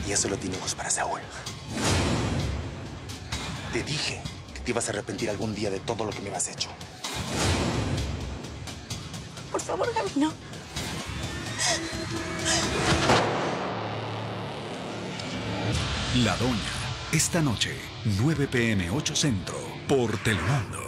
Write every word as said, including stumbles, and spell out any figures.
Ella solo tiene ojos para Saúl. Te dije que te ibas a arrepentir algún día de todo lo que me has hecho. Por favor, Gaby, no. La Doña. Esta noche, nueve p m ocho Centro, por Telemundo.